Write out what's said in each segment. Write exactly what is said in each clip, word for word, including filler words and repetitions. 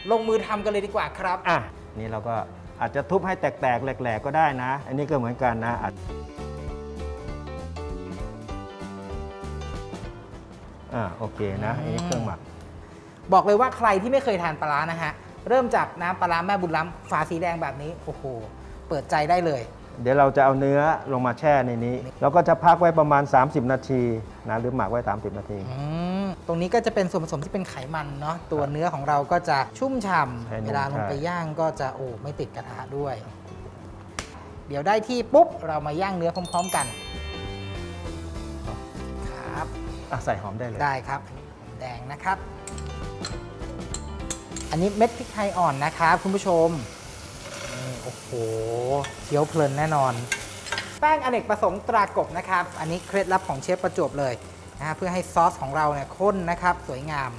ลงมือทำกันเลยดีกว่าครับอ่ะนี่เราก็อาจจะทุบให้แตกๆแหลกๆก็ได้นะอันนี้ก็เหมือนกันนะอ่าโอเคนะอันนี้เครื่องหมักบอกเลยว่าใครที่ไม่เคยทานปลาร้านะฮะเริ่มจากน้ำปลาร้าแม่บุญล้ำฝาสีแดงแบบนี้โอ้โหเปิดใจได้เลยเดี๋ยวเราจะเอาเนื้อลงมาแช่ในนี้แล้วก็จะพักไว้ประมาณสามสิบนาทีนะหรือหมักไว้สามสิบนาทีตรงนี้ก็จะเป็นส่วนผสมที่เป็นไขมันเนาะตัวเนื้อของเราก็จะชุ่มฉ่ำเวลาลงไปย่างก็จะโอ้ไม่ติดกระทะด้วยเดี๋ยวได้ที่ปุ๊บเรามาย่างเนื้อพร้อมๆกันครับใส่หอมได้เลยได้ครับแดงนะครับอันนี้เม็ดพริกไทยอ่อนนะครับคุณผู้ชมโอ้โหเคี้ยวเพลินแน่นอนแป้งอเนกประสงค์ตรากบนะครับอันนี้เคล็ดลับของเชฟประจวบเลยนะเพื่อให้ซอสของเราเนี่ยข้นนะครับสวยงาม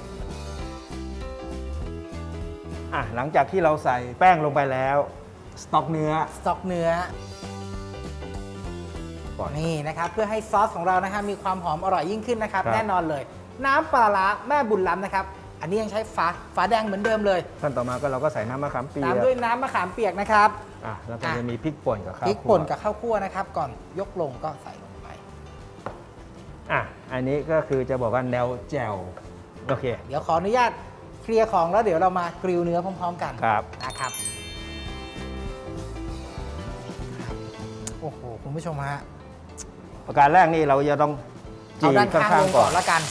อ่ะหลังจากที่เราใส่แป้งลงไปแล้วสต๊อกเนื้อสต๊อกเนื้อนี่นะครับเพื่อให้ซอสของเรานะครับมีความหอมอร่อยยิ่งขึ้นนะครับแน่นอนเลยน้ำปลาร้าแม่บุญล้ำนะครับอันนี้ยังใช้ฝาฝาแดงเหมือนเดิมเลยขั้นต่อมาก็เราก็ใส่น้ำมะขามเปียกตามด้วยน้ำมะขามเปียกนะครับอ่ะแล้วก็จะมีพริกป่นกับข้าวพริกป่นกับข้าวคั่วนะครับก่อนยกลงก็ใส่ลงไปอ่ะอันนี้ก็คือจะบอกว่าแนวแจ่วโอเคเดี๋ยวขออนุญาตเคลียร์ของแล้วเดี๋ยวเรามากริลเนื้อพร้อมๆกันครับนะครับโอ้โหคุณผู้ชมฮะประการแรกนี่เราจะต้องจี่ข้างๆก่อนแล้วกัน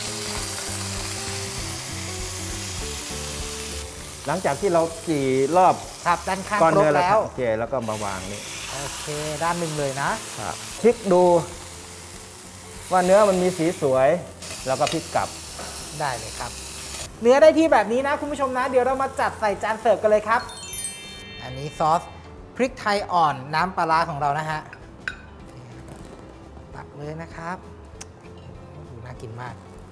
หลังจากที่เราจี่รอบครับด้านข้างก้อนเนื้อแล้วโอเคแล้วก็มาวางนี่โอเคด้านหนึ่งเลยนะครับพลิกดูว่าเนื้อมันมีสีสวยแล้วก็พลิกกลับได้เลยครับเนื้อได้ที่แบบนี้นะคุณผู้ชมนะเดี๋ยวเรามาจัดใส่จานเสิร์ฟกันเลยครับอันนี้ซอสพริกไทยอ่อนน้ำปลาร้าของเรานะฮะตักเลยนะครับดูน่ากินมาก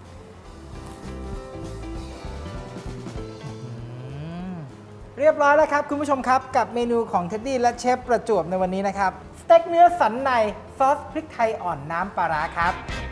เรียบร้อยแล้วครับคุณผู้ชมครับกับเมนูของเท็ดดี้และเชฟประจวบในวันนี้นะครับสเต็กเนื้อสันในซอสพริกไทยอ่อนน้ำปลาร้าครับ